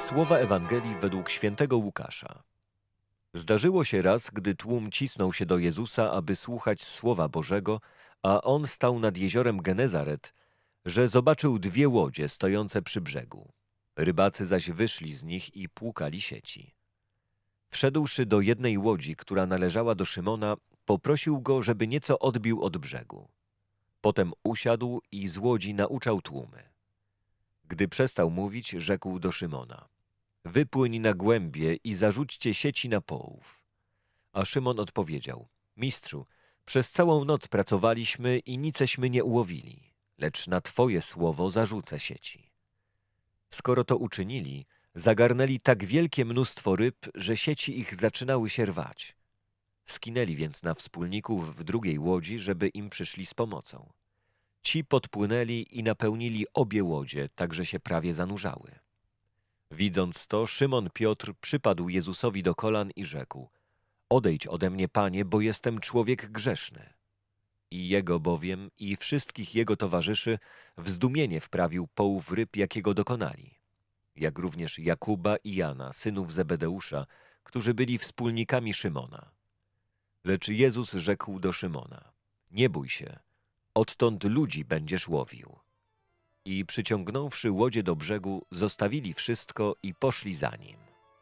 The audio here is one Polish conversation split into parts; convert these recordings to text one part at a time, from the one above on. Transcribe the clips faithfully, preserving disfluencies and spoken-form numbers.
Słowa Ewangelii według świętego Łukasza. Zdarzyło się raz, gdy tłum cisnął się do Jezusa, aby słuchać Słowa Bożego, a On stał nad jeziorem Genezaret, że zobaczył dwie łodzie stojące przy brzegu. Rybacy zaś wyszli z nich i płukali sieci. Wszedłszy do jednej łodzi, która należała do Szymona, poprosił go, żeby nieco odbił od brzegu. Potem usiadł i z łodzi nauczał tłumy. Gdy przestał mówić, rzekł do Szymona: wypłyń na głębie i zarzućcie sieci na połów. A Szymon odpowiedział: Mistrzu, przez całą noc pracowaliśmy i niceśmy nie ułowili, lecz na Twoje słowo zarzucę sieci. Skoro to uczynili, zagarnęli tak wielkie mnóstwo ryb, że sieci ich zaczynały się rwać. Skinęli więc na wspólników w drugiej łodzi, żeby im przyszli z pomocą. Ci podpłynęli i napełnili obie łodzie, tak że się prawie zanurzały. Widząc to, Szymon Piotr przypadł Jezusowi do kolan i rzekł: odejdź ode mnie, Panie, bo jestem człowiek grzeszny. I jego bowiem i wszystkich jego towarzyszy w zdumienie wprawił połów ryb, jakiego dokonali, jak również Jakuba i Jana, synów Zebedeusza, którzy byli wspólnikami Szymona. Lecz Jezus rzekł do Szymona: nie bój się, odtąd ludzi będziesz łowił. I przyciągnąwszy łodzie do brzegu, zostawili wszystko i poszli za nim.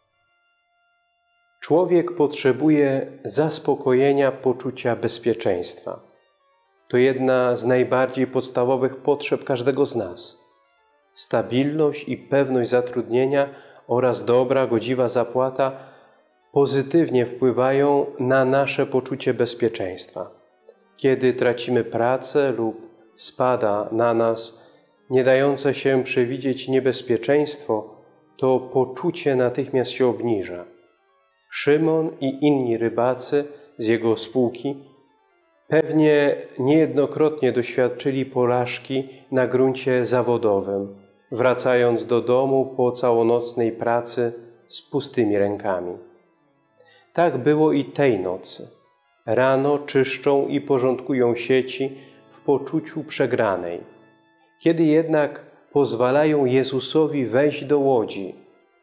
Człowiek potrzebuje zaspokojenia poczucia bezpieczeństwa. To jedna z najbardziej podstawowych potrzeb każdego z nas. Stabilność i pewność zatrudnienia oraz dobra, godziwa zapłata pozytywnie wpływają na nasze poczucie bezpieczeństwa. Kiedy tracimy pracę lub spada na nas nie dające się przewidzieć niebezpieczeństwo, to poczucie natychmiast się obniża. Szymon i inni rybacy z jego spółki pewnie niejednokrotnie doświadczyli porażki na gruncie zawodowym, wracając do domu po całonocnej pracy z pustymi rękami. Tak było i tej nocy. Rano czyszczą i porządkują sieci w poczuciu przegranej. Kiedy jednak pozwalają Jezusowi wejść do łodzi,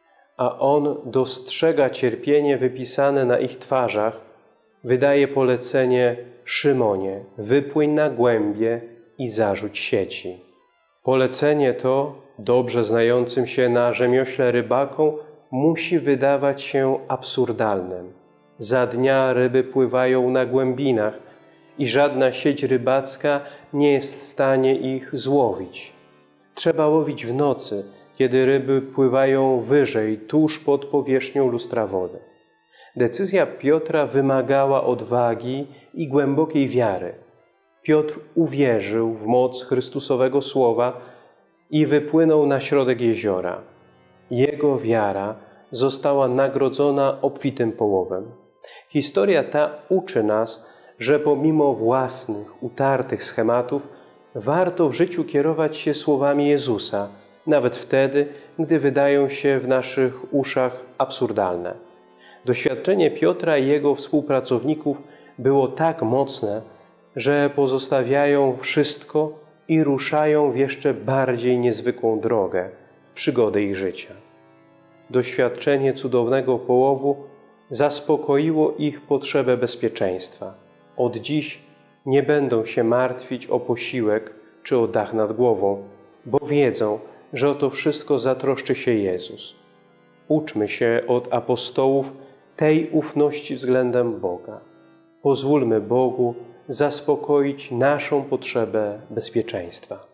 a On dostrzega cierpienie wypisane na ich twarzach, wydaje polecenie: Szymonie, wypłyń na głębie i zarzuć sieci. Polecenie to, dobrze znającym się na rzemiośle rybakom, musi wydawać się absurdalnym. Za dnia ryby pływają na głębinach i żadna sieć rybacka nie jest w stanie ich złowić. Trzeba łowić w nocy, kiedy ryby pływają wyżej, tuż pod powierzchnią lustra wody. Decyzja Piotra wymagała odwagi i głębokiej wiary. Piotr uwierzył w moc Chrystusowego Słowa i wypłynął na środek jeziora. Jego wiara została nagrodzona obfitym połowem. Historia ta uczy nas, że pomimo własnych, utartych schematów warto w życiu kierować się słowami Jezusa, nawet wtedy, gdy wydają się w naszych uszach absurdalne. Doświadczenie Piotra i jego współpracowników było tak mocne, że pozostawiają wszystko i ruszają w jeszcze bardziej niezwykłą drogę, w przygodę ich życia. Doświadczenie cudownego połowu zaspokoiło ich potrzebę bezpieczeństwa. Od dziś nie będą się martwić o posiłek czy o dach nad głową, bo wiedzą, że o to wszystko zatroszczy się Jezus. Uczmy się od apostołów tej ufności względem Boga. Pozwólmy Bogu zaspokoić naszą potrzebę bezpieczeństwa.